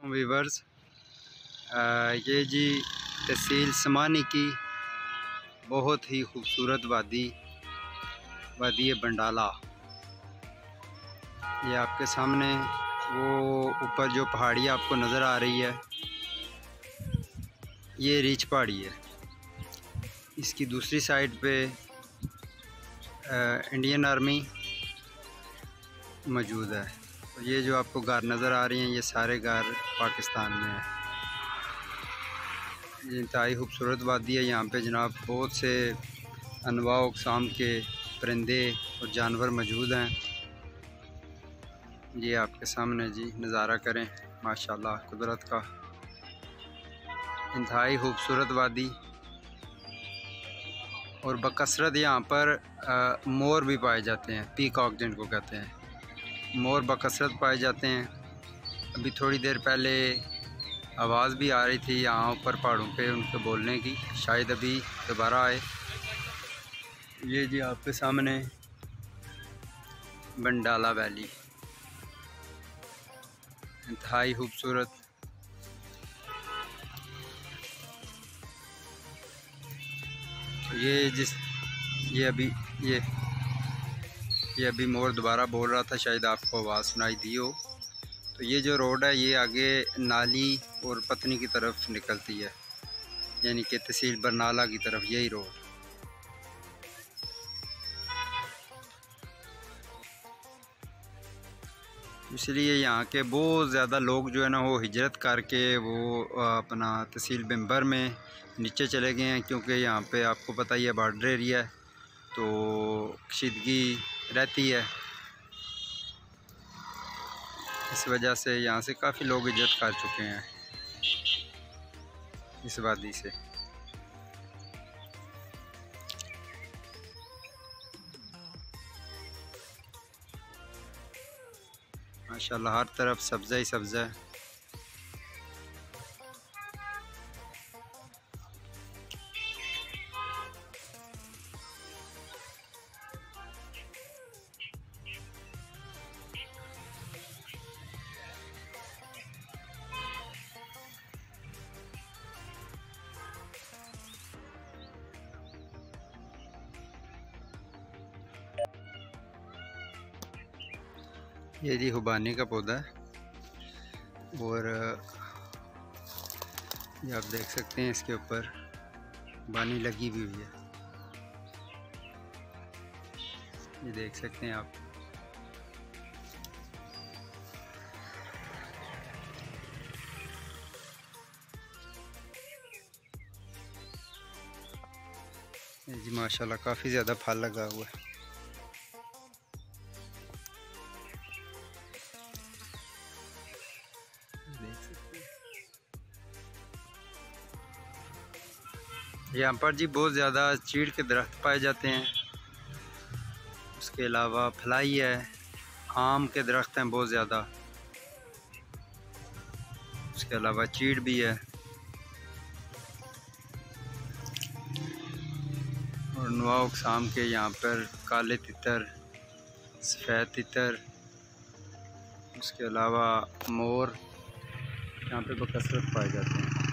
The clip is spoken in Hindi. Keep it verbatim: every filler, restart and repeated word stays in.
वीवर्स, ये जी तहसील समानी की बहुत ही खूबसूरत वादी वादी बंडाला। ये आपके सामने वो ऊपर जो पहाड़ी आपको नज़र आ रही है, ये रीच पहाड़ी है। इसकी दूसरी साइड पे आ, इंडियन आर्मी मौजूद है। तो ये जो आपको गार नज़र आ रही हैं, ये सारे गार पाकिस्तान में हैं। ये इंतहाई खूबसूरत वादी है। यहाँ पे जनाब बहुत से अनवा अक़साम के परिंदे और जानवर मौजूद हैं। ये आपके सामने जी नज़ारा करें, माशाल्लाह कुदरत का इंतहाई खूबसूरत वादी। और बकसरत यहाँ पर आ, मोर भी पाए जाते हैं, पीकॉक जिनको कहते हैं। मोर बकसरत पाए जाते हैं। अभी थोड़ी देर पहले आवाज़ भी आ रही थी यहाँ ऊपर पहाड़ों पे उनके बोलने की, शायद अभी दोबारा आए। ये जी आपके सामने बंडाला वैली, इंतहाई खूबसूरत। ये जिस ये अभी ये ये अभी मोर दोबारा बोल रहा था, शायद आपको आवाज़ सुनाई दी हो। तो ये जो रोड है ये आगे नाली और पत्नी की तरफ निकलती है, यानी कि तहसील बरनाला की तरफ, यही रोड। इसलिए यहाँ के बहुत ज़्यादा लोग जो है ना वो हिजरत करके वो अपना तहसील बिम्बर में नीचे चले गए हैं, क्योंकि यहाँ पे आपको पता ही है बॉर्डर एरिया है, तो कशीदगी रहती है। इस वजह से यहाँ से काफ़ी लोग हिजरत कर चुके हैं इस वादी से। माशाल्लाह हर तरफ सब्ज़ा ही सब्ज़ा है। ये जी हुबानी का पौधा है, और ये आप देख सकते हैं इसके ऊपर बानी लगी भी हुई है, ये देख सकते हैं आप। ये जी माशाल्लाह काफ़ी ज़्यादा फल लगा हुआ है। यहाँ पर जी बहुत ज़्यादा चीड़ के दरख्त पाए जाते हैं। उसके अलावा फलाई है, आम के दरख्त हैं बहुत ज़्यादा। उसके अलावा चीड़ भी है, और नवा अक़साम के यहाँ पर काले तितर, सफ़ेद तितर, उसके अलावा मोर यहाँ पे बकसरत पाए जाते हैं।